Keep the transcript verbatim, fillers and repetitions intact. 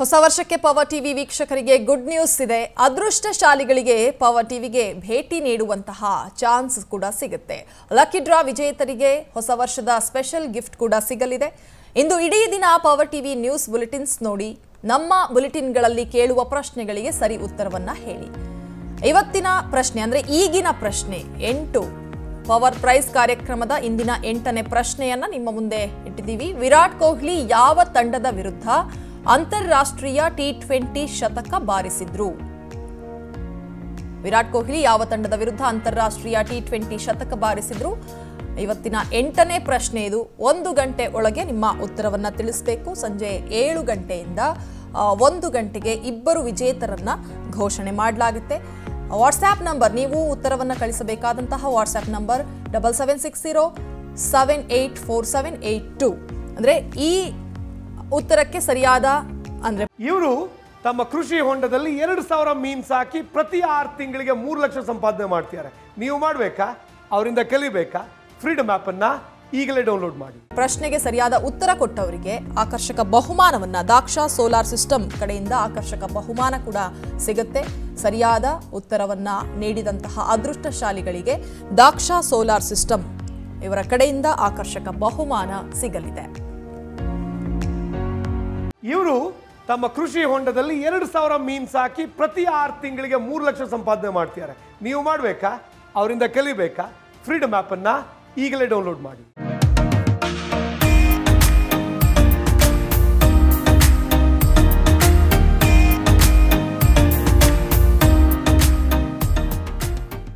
ಹೊಸ ವರ್ಷಕ್ಕೆ Power TV ವೀಕ್ಷಕರಿಗೆ ಗುಡ್ ನ್ಯೂಸ್ ಇದೆ. ಅದೃಷ್ಟಶಾಲಿಗಳಿಗೆ ಪವರ್ ಟಿವಿಗೆ ಭೇಟಿ ನೀಡುವಂತಹ ಚಾನ್ಸ್ ಕೂಡ ಸಿಗುತ್ತೆ. ಲಕ್ಕಿ ಡ್ರಾ ವಿಜೇತರಿಗೆ ಹೊಸ ವರ್ಷದ ಸ್ಪೆಷಲ್ ಗಿಫ್ಟ್ ಕೂಡ ಸಿಗಲಿದೆ. ಇಂದು ಇಡೀ ದಿನ ಪವರ್ ಟಿವಿ ನ್ಯೂಸ್ ಬುಲೆಟಿನ್ಸ್ ನೋಡಿ ನಮ್ಮ ಬುಲೆಟಿನ್ಗಳಲ್ಲಿ ಕೇಳುವ ಪ್ರಶ್ನೆಗಳಿಗೆ ಸರಿ ಉತ್ತರವನ್ನ ಹೇಳಿ. ಇವತ್ತಿನ ಪ್ರಶ್ನೆ ಅಂದ್ರೆ ಈಗಿನ ಪ್ರಶ್ನೆ ಎಂಟು ಪವರ್ ಪ್ರೈಸ್ ಕಾರ್ಯಕ್ರಮದ ಇಂದಿನ ಎಂಟನೇ ಪ್ರಶ್ನೆಯನ್ನ ನಿಮ್ಮ ಮುಂದೆ ಇಟ್ಟಿದ್ದೀವಿ. ವಿರಾಟ್ ಕೊಹ್ಲಿ ಯಾವ ತಂಡದ ವಿರುದ್ಧ ಅಂತಾರಾಷ್ಟ್ರೀಯ ಟಿ ಟ್ವೆಂಟಿ ಶತಕ ಬಾರಿಸಿದ್ರು? ವಿರಾಟ್ ಕೊಹ್ಲಿ ಯಾವ ತಂಡದ ವಿರುದ್ಧ ಅಂತಾರಾಷ್ಟ್ರೀಯ ಟಿ ಟ್ವೆಂಟಿ ಶತಕ ಬಾರಿಸಿದ್ರು? ಇವತ್ತಿನ ಎಂಟನೇ ಪ್ರಶ್ನೆ ಇದು. ಒಂದು ಗಂಟೆ ಒಳಗೆ ನಿಮ್ಮ ಉತ್ತರವನ್ನ ತಿಳಿಸಬೇಕು. ಸಂಜೆ ಏಳು ಗಂಟೆಯಿಂದ ಒಂದು ಗಂಟೆಗೆ ಇಬ್ಬರು ವಿಜೇತರನ್ನ ಘೋಷಣೆ ಮಾಡಲಾಗುತ್ತೆ. ವಾಟ್ಸ್ಆ್ಯಪ್ ನಂಬರ್, ನೀವು ಉತ್ತರವನ್ನು ಕಳಿಸಬೇಕಾದಂತಹ WhatsApp number double seven six zero seven eight four seven eight two. ಅಂದ್ರೆ ಈ ಉತ್ತರಕ್ಕೆ ಸರಿಯಾದ ಅಂದ್ರೆ ಇವರು ತಮ್ಮ ಕೃಷಿ ಹೊಂಡದಲ್ಲಿ ಎರಡು ಸಾವಿರ ಮೀನ್ ಸಾಕಿ ಪ್ರತಿ ಆರು ತಿಂಗಳಿಗೆ ಮೂರು ಲಕ್ಷ ಸಂಪಾದನೆ ಮಾಡ್ತಿದ್ದಾರೆ. ನೀವು ಮಾಡಬೇಕಾ? ಅವರಿಂದ ಕಲಿಬೇಕಾ? ಫ್ರೀಡಮ್ ಆಪ್ ಅನ್ನ ಈಗಲೇ ಡೌನ್ಲೋಡ್ ಮಾಡಿ. ಪ್ರಶ್ನೆಗೆ ಸರಿಯಾದ ಉತ್ತರ ಕೊಟ್ಟವರಿಗೆ ಆಕರ್ಷಕ ಬಹುಮಾನವನ್ನ ದಾಕ್ಷಾ ಸೋಲಾರ್ ಸಿಸ್ಟಮ್ ಕಡೆಯಿಂದ ಆಕರ್ಷಕ ಬಹುಮಾನ ಕೂಡ ಸಿಗುತ್ತೆ. ಸರಿಯಾದ ಉತ್ತರವನ್ನ ನೀಡಿದಂತಹ ಅದೃಷ್ಟಶಾಲಿಗಳಿಗೆ ದಾಕ್ಷಾ ಸೋಲಾರ್ ಸಿಸ್ಟಮ್ ಇವರ ಕಡೆಯಿಂದ ಆಕರ್ಷಕ ಬಹುಮಾನ ಸಿಗಲಿದೆ. ಇವರು ತಮ್ಮ ಕೃಷಿ ಹೊಂಡದಲ್ಲಿ ಎರಡು ಸಾವಿರ ಮೀನ್ ಸಾಕಿ ಪ್ರತಿ ಆರು ತಿಂಗಳಿಗೆ ಮೂರು ಲಕ್ಷ ಸಂಪಾದನೆ ಮಾಡ್ತಿದ್ದಾರೆ. ನೀವು ಮಾಡಬೇಕಾ? ಅವರಿಂದ ಕಲಿಬೇಕಾ? ಫ್ರೀಡಮ್ ಆಪ್ ಅನ್ನ ಈಗಲೇ ಡೌನ್ಲೋಡ್ ಮಾಡಿ.